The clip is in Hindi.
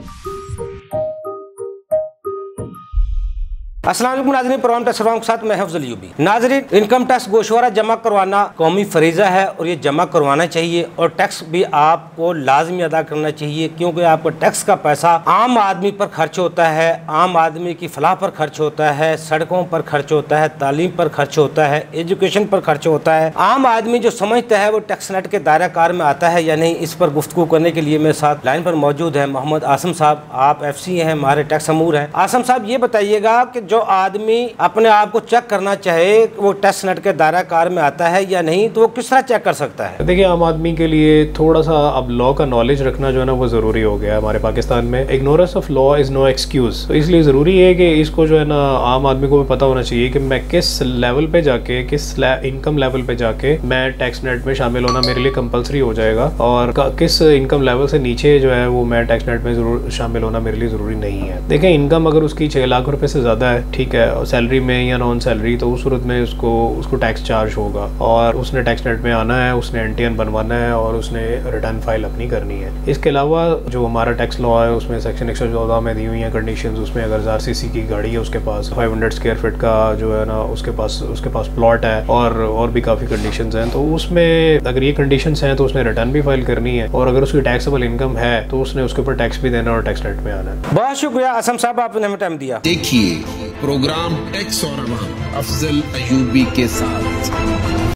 अस्सलाम वालेकुम नाज़रीन, प्रोग्राम टैक्स के साथ मैं अफजल अयूबी। नाज़रीन, इनकम टैक्स गोशवारा जमा करवाना कौमी फरीज़ा है और ये जमा करवाना चाहिए और टैक्स भी आपको लाजमी अदा करना चाहिए, क्योंकि आपको टैक्स का पैसा आम आदमी पर खर्च होता है, आम आदमी की फलाह पर खर्च होता है, सड़कों पर खर्च होता है, तालीम पर खर्च होता है, एजुकेशन पर खर्च होता है। आम आदमी जो समझता है वो टैक्स नेट के दायरा कार में आता है या नहीं, इस पर गुफ्तगू करने के लिए मेरे साथ लाइन पर मौजूद है मोहम्मद आसम साहब। आप FC हैं, हमारे टैक्स अमूर हैं। आसम साहब, ये बताइएगा कि जो आदमी अपने आप को चेक करना चाहे वो टैक्स नेट के दायरा कार में आता है या नहीं, तो वो किस तरह चेक कर सकता है? देखिए, आम आदमी के लिए थोड़ा सा अब लॉ का नॉलेज रखना जो है ना वो ज़रूरी हो गया है हमारे पाकिस्तान में। Ignorance of law is no excuse. तो इसलिए ज़रूरी है कि इसको जो है ना आम आदमी को भी पता होना चाहिए कि मैं किस लेवल पे जाके, किस इनकम लेवल पे जाके मैं टैक्स नेट में शामिल होना मेरे लिए कंपलसरी हो जाएगा और किस इनकम लेवल से नीचे जो है वो मैं टैक्स नेट में जरूर शामिल होना मेरे लिए ज़रूरी नहीं है। देखें, इनकम अगर उसकी 6 लाख रुपए से ज़्यादा है, ठीक है, और सैलरी में या नॉन सैलरी, तो उस सूरत में उसको टैक्स चार्ज होगा और उसने टैक्स नेट में आना है, उसने NTN बनवाना है और उसने रिटर्न फाइल अपनी करनी है। इसके अलावा जो हमारा टैक्स लॉ है उसमें सेक्शन 114 में दी हुई है कंडीशंस। उसमें अगर 1000 CC की गाड़ी है उसके पास, 500 स्क्वायर फीट का जो है ना उसके पास प्लॉट है और भी काफ़ी कंडीशंस हैं, तो उसमें अगर ये कंडीशंस हैं तो उसने रिटर्न भी फाइल करनी है और अगर उसकी टैक्सेबल इनकम है तो उसने उसके ऊपर टैक्स भी देना और टैक्स नेट में आना है। बहुत शुक्रिया आसम साहब, आपने हमें टाइम दिया। देखिए प्रोग्राम टैक्स और अफजल अयूबी के साथ।